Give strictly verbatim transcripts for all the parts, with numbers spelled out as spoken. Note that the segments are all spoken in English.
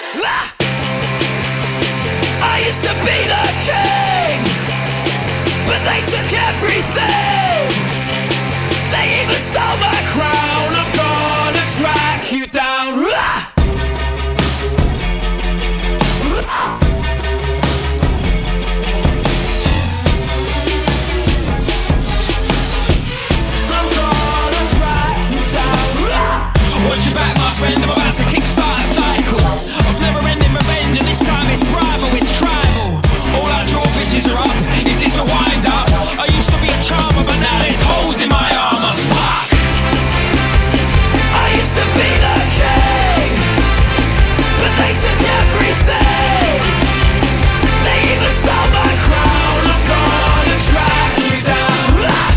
Ah! I used to be the king, but they took everything. They even stole my crown. I'm gonna track you down. Ah! Watch your back, my friend, I'm about to kickstart a cycle of never-ending revenge, and this time it's primal, it's tribal. All our drawbridges are up, is this a wind-up? I used to be a charmer, but now there's holes in my armour, fuck! I used to be the king, but they took everything. They even stole my crown. I'm gonna track you down. Ah!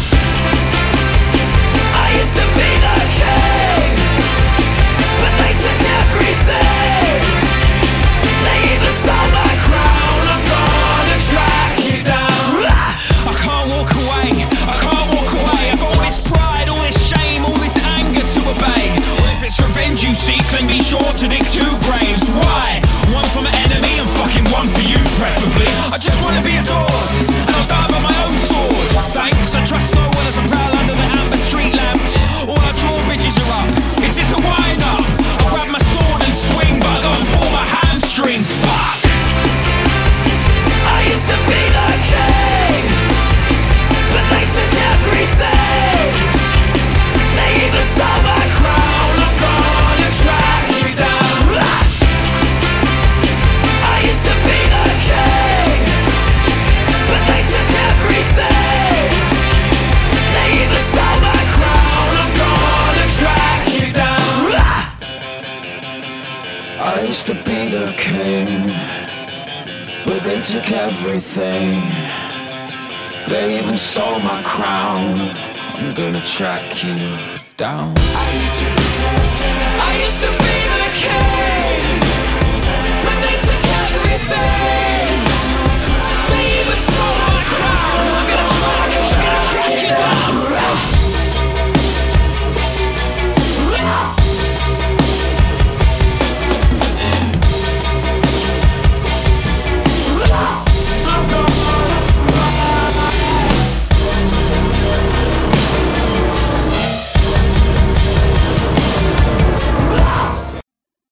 I used to be the king, but they took everything. They even stole my crown. I'm gonna track you down. Ah! I can't walk away, I can't walk away. I've got all this pride, all this shame, all this anger to obey. Well, if it's revenge you seek, then be sure to dig two graves. Why? One for my enemy and fucking one for you, preferably. I just wanna be adored, and I'll die by my own sword. Thanks, I trust no one as I prowl under the amber street lamps. All our drawbridges are up, is this a wind-up? I'll grab my sword and swing, but I gotta pull my hamstring, fuck! I used to be the king, but they took everything. They even stole my crown. I'm gonna track you down. Ah! I used to be the king, but they took everything. They even stole my crown. I'm gonna track you down. Ah! I used to be the king, but they took everything. They even stole my crown. I'm gonna track you down. I used to be the king, I used to be the king, but they took everything.